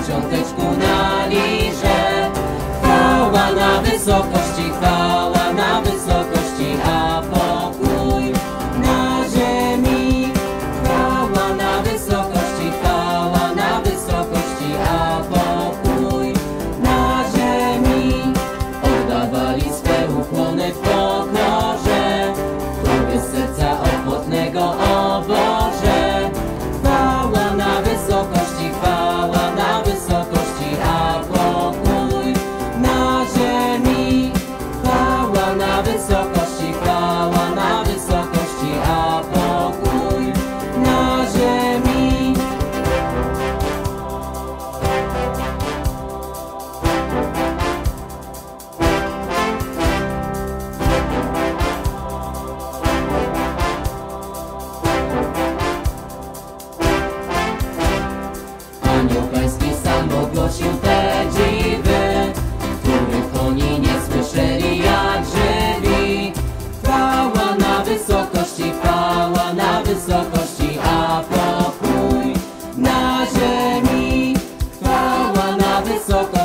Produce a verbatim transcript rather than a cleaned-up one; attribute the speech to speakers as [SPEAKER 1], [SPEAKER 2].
[SPEAKER 1] począteczku na lirze. Chwała na wysokości, chwała na wysokości, a pokój na ziemi. Chwała na wysokości, chwała na wysokości, a pokój na ziemi. Oddawali swe ukłony w pokorze Tobie z serca ochotnego, o Boże. Chwała na wysokości, chwała na wysokości, a pokój na ziemi. Chwała na wysokości, chwała na wysokości, a pokój na ziemi. Anioł Pański sam ogłosił te dziwy, których oni nie słyszeli jak żywi. Chwała na wysokości, chwała na wysokości, a pokój na ziemi. Chwała na wysokości.